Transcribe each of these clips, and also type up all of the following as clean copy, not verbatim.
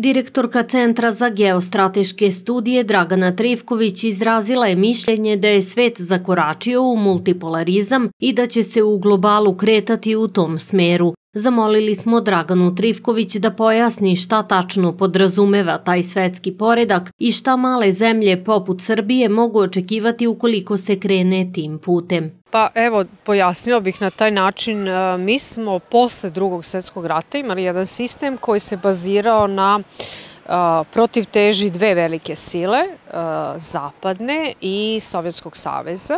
Direktorka Centra za geostrateške studije Dragana Trifković izrazila je mišljenje da je svet zakoračio u multipolarizam i da će se u globalu kretati u tom smeru. Zamolili smo Draganu Trifković da pojasni šta tačno podrazumeva taj svetski poredak i šta male zemlje poput Srbije mogu očekivati ukoliko se krene tim putem. Pa evo, pojasnila bih na taj način, mi smo posle Drugog svetskog rata imali jedan sistem koji se bazirao na protivteži dve velike sile, zapadne i Sovjetskog saveza.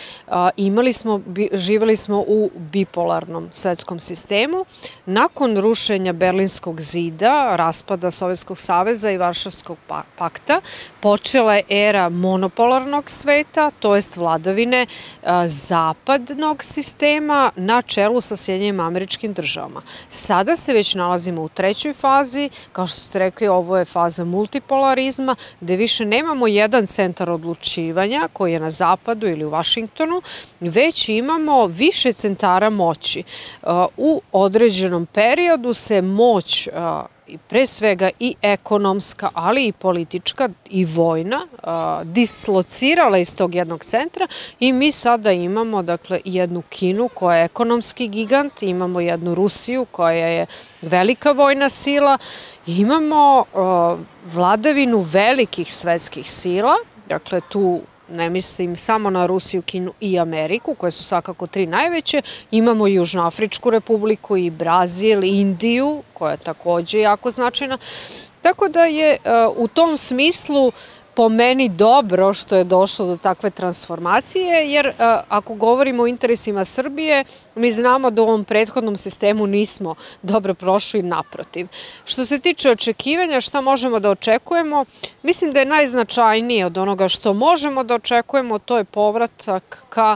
Živeli smo u bipolarnom svetskom sistemu. Nakon rušenja Berlinskog zida, raspada Sovjetskog saveza i Varšavskog pakta, počela je era monopolarnog sveta, to jest vladavine zapadnog sistema na čelu sa Sjedinjenim Američkim Državama. Sada se već nalazimo u trećoj fazi, kao što ste rekli, ovo je faza multipolarizma, gde više nemamo jedan centar odlučivanja koji je na zapadu ili u Vašingtonu, već imamo više centara moći. U određenom periodu se moć, pre svega i ekonomska, ali i politička i vojna, dislocirala iz tog jednog centra i mi sada imamo jednu Kinu koja je ekonomski gigant, imamo jednu Rusiju koja je velika vojna sila, imamo vladavinu velikih svetskih sila, dakle tu ne mislim samo na Rusiju, Kinu i Ameriku, koje su svakako tri najveće. Imamo Južnoafričku republiku i Brazil, Indiju, koja je takođe jako značajna. Tako da je u tom smislu po meni dobro što je došlo do takve transformacije, jer ako govorimo o interesima Srbije, mi znamo da u ovom prethodnom sistemu nismo dobro prošli, naprotiv. Što se tiče očekivanja, šta možemo da očekujemo, mislim da je najznačajnije od onoga što možemo da očekujemo, to je povratak ka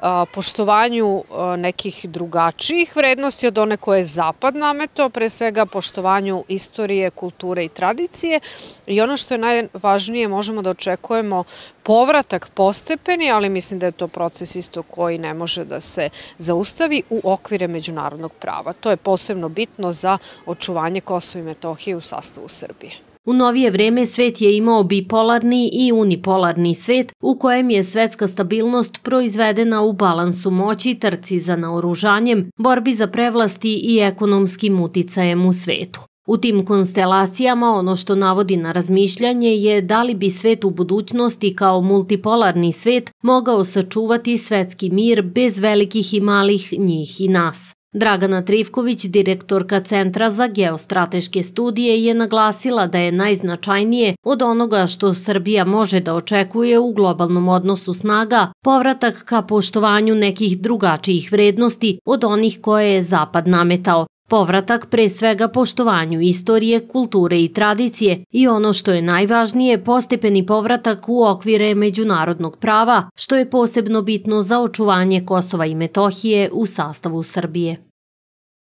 poštovanju nekih drugačijih vrednosti od one koje je Zapad nametao, pre svega poštovanju istorije, kulture i tradicije. I ono što je najvažnije, možemo da očekujemo povratak postepeni, ali mislim da je to proces isto koji ne može da se zaustavi u okvire međunarodnog prava. To je posebno bitno za očuvanje Kosova i Metohije u sastavu Srbije. U novije vreme svet je imao bipolarni i unipolarni svet u kojem je svetska stabilnost proizvedena u balansu moći, trci za naoružanjem, borbi za prevlasti i ekonomskim uticajem u svetu. U tim konstelacijama ono što navodi na razmišljanje je da li bi svet u budućnosti kao multipolarni svet mogao sačuvati svetski mir bez velikih i malih njih i nas. Dragana Trifković, direktorka Centra za geostrateške studije, je naglasila da je najznačajnije od onoga što Srbija može da očekuje u globalnom odnosu snaga povratak ka poštovanju nekih drugačijih vrednosti od onih koje je Zapad nametao. Povratak pre svega poštovanju istorije, kulture i tradicije i ono što je najvažnije, postepeni povratak u okvire međunarodnog prava, što je posebno bitno za očuvanje Kosova i Metohije u sastavu Srbije.